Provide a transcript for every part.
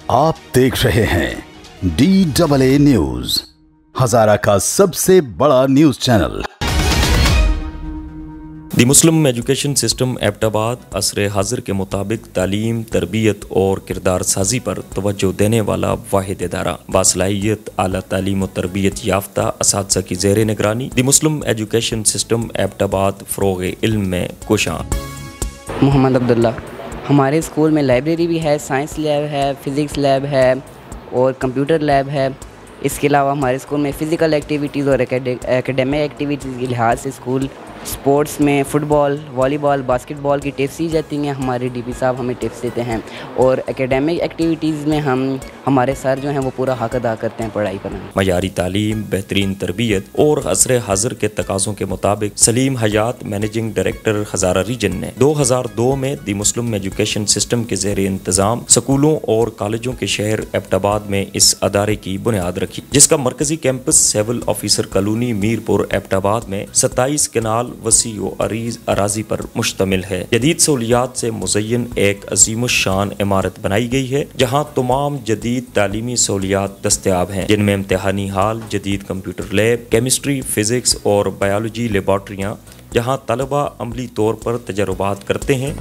आप देख रहे हैं DAA न्यूज, हजारा का सबसे बड़ा news channel. The Muslim education system Abbottabad असर हाजिर के मुताबिक तालीम, तरबियत और किरदार साजी पर तवज्जो देने वाला वाहिद इदारा, बासलाहियत आला तालीम और तरबियत याफ्ता असातिज़ा की ज़ेर निगरानी the Muslim education system Abbottabad फ़रोग़ इल्म में कोशां। मोहम्मद अब्दुल्ला। हमारे स्कूल में लाइब्रेरी भी है, साइंस लैब है, फ़िज़िक्स लैब है और कंप्यूटर लैब है। इसके अलावा हमारे स्कूल में फ़िज़िकल एक्टिविटीज़ और एकेडमिक एक्टिविटीज़ के लिहाज से स्कूल स्पोर्ट्स में फ़ुटबॉल, वॉलीबॉल, बास्केटबॉल की टिप्स दी जाती हैं। हमारे डीपी साहब हमें टिप्स देते हैं और एकेडमिक एक्टिविटीज़ में हमारे सर जो हैं वो पूरा हक़ अदा करते हैं पढ़ाई पर। मयारी तालीम, बेहतरीन तरबियत और असर हाजिर के तकाज़ों के मुताबिक Salim Hayat, managing director Hazara region ने 2002 में दी मुस्लिम एजुकेशन सिस्टम के ज़ेर इंतज़ाम स्कूलों और कॉलेजों के शहर एबटाबाद में इस अदारे की बुनियाद रखी, जिसका मरकजी campus civil officer colony Mirpur Abbottabad में 27 कनाल वसी व अरीज अराजी पर मुश्तमिल है। जदीद सहूलियात से मुज़य्यन एक अज़ीमुश्शान इमारत बनाई गई है, जहाँ तमाम जदीद तालीमी सहूलियात दस्तयाब हैं, जिनमें इम्तिहानी हाल, जदीद कंप्यूटर लैब, केमिस्ट्री, फिजिक्स और बायोलॉजी लेबॉर्ट्रियाँ, जहाँ तलबा अमली तौर पर तजर्बात करते हैं।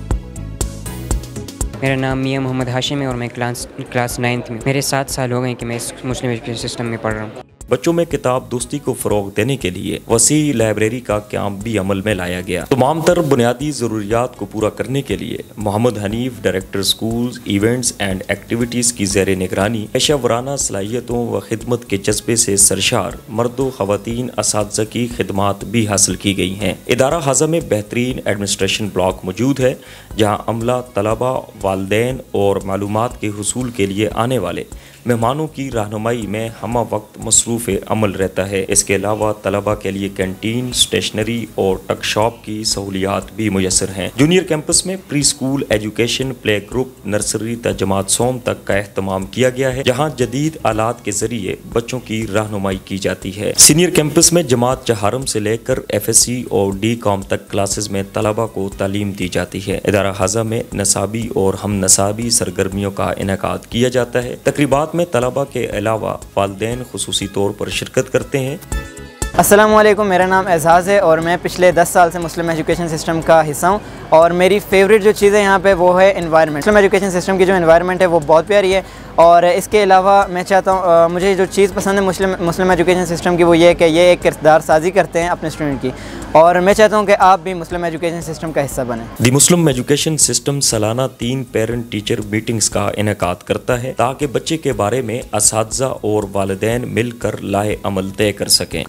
मेरा नाम मियां मोहम्मद हाशिम है और मैं क्लास 9th में। मेरे 7 साल हो गए कि मैं इस मुस्लिम एजुकेशन सिस्टम में पढ़ रहा हूँ। बच्चों में किताब दोस्ती को फ़रोग़ देने के लिए वसी लाइब्रेरी का क़याम भी अमल में लाया गया। तमाम तर बुनियादी ज़रूरियात को पूरा करने के लिए Mohammad Hanif, director schools, events and activities की ज़ेर निगरानी पेशा वराना सलाहियतों व खिदमत के जज्बे से सरशार मर्द व ख़वातीन असातिज़ा की खिदमात भी हासिल की गई हैं। इदारा हाज़ा में बेहतरीन एडमिनिस्ट्रेशन ब्लॉक मौजूद है, जहाँ अमला, तलबा, वालिदैन और मालूमात के हुसूल के लिए आने वाले मेहमानों की रहनुमाई में हमा वक्त मसरूफ़ अमल रहता है। इसके अलावा तलबा के लिए कैंटीन, स्टेशनरी और टक शॉप की सहूलियात भी मुयसर हैं। जूनियर कैंपस में pre school education, play group, nursery त जमात सोम तक का एहतमाम किया गया है, जहाँ जदीद आलात के जरिए बच्चों की रहनुमाई की जाती है। सीनियर कैंपस में जमात चहारम से लेकर FSC और D.Com तक क्लासेज में तलबा को तालीम दी जाती है। इदारा हाज़ा में नसाबी और हम नसाबी सरगर्मियों का इनेकाद किया जाता है। तकरीबात में तलबा के अलावा वालिदैन खुसूसी तौर पर शिरकत करते हैं। अस्सलाम वालेकुम, मेरा नाम एजाज़ है और मैं पिछले 10 साल से मुस्लिम एजुकेशन सिस्टम का हिस्सा हूँ और मेरी फेवरेट जो चीज़ है यहाँ पे वो है एनवायरनमेंट। मुस्लिम एजुकेशन सिस्टम की जो एनवायरनमेंट है वो बहुत प्यारी है और इसके अलावा मैं चाहता हूँ, मुझे जो चीज़ पसंद है मुस्लिम एजुकेशन सिस्टम की वो ये है कि ये एक किरदार साजी करते हैं अपने स्टूडेंट की, और मैं चाहता हूँ कि आप भी मुस्लिम एजुकेशन सिस्टम का हिस्सा बनें। दी मुस्लिम एजुकेशन सिस्टम सालाना 3 पेरेंट टीचर मीटिंग्स का इनेकाद करता है, ताकि बच्चे के बारे में असातिज़ा और वालिदैन मिलकर लाए अमल तय कर सकें।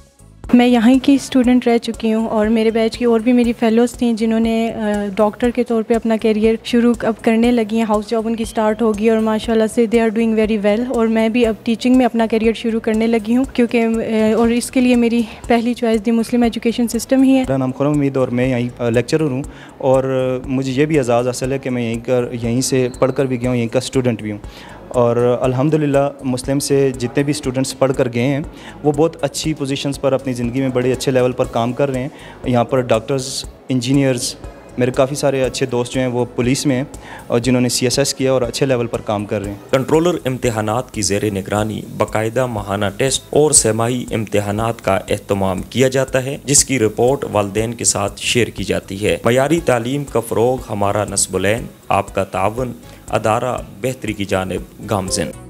मैं यहाँ की स्टूडेंट रह चुकी हूँ और मेरे बैच की और भी मेरी फेलोज़ थी जिन्होंने डॉक्टर के तौर पे अपना करियर शुरू अब करने लगी हैं। हाउस जॉब उनकी स्टार्ट होगी और माशाल्लाह से they are doing very well, और मैं भी अब टीचिंग में अपना करियर शुरू करने लगी हूँ, क्योंकि और इसके लिए मेरी पहली choice the Muslim education system ही है। मेरा नाम खुर्रम उम्मीद और मैं यहीं लेक्चरर हूँ और मुझे ये भी एजाज़ हासिल है कि मैं यहीं से पढ़ कर भी गया हूँ, यहीं का स्टूडेंट भी हूँ और अल्हम्दुलिल्लाह मुस्लिम से जितने भी स्टूडेंट्स पढ़ कर गए हैं वो बहुत अच्छी पोजीशंस पर अपनी ज़िंदगी में बड़े अच्छे लेवल पर काम कर रहे हैं। यहाँ पर डॉक्टर्स, इंजीनियर्स, मेरे काफ़ी सारे अच्छे दोस्त जो हैं वो पुलिस में हैं और जिन्होंने CSS किया और अच्छे लेवल पर काम कर रहे हैं। कंट्रोलर इम्तिहानात की ज़ेर निगरानी बाकायदा माहाना टेस्ट और सेमाही इम्तिहानात का एहतमाम किया जाता है, जिसकी रिपोर्ट वालिदैन के साथ शेयर की जाती है। मयारी तालीम का फ़रोग़, हमारा नस्बुलैन, आपका तावन, अदारा बेहतरी की जानिब गामज़न।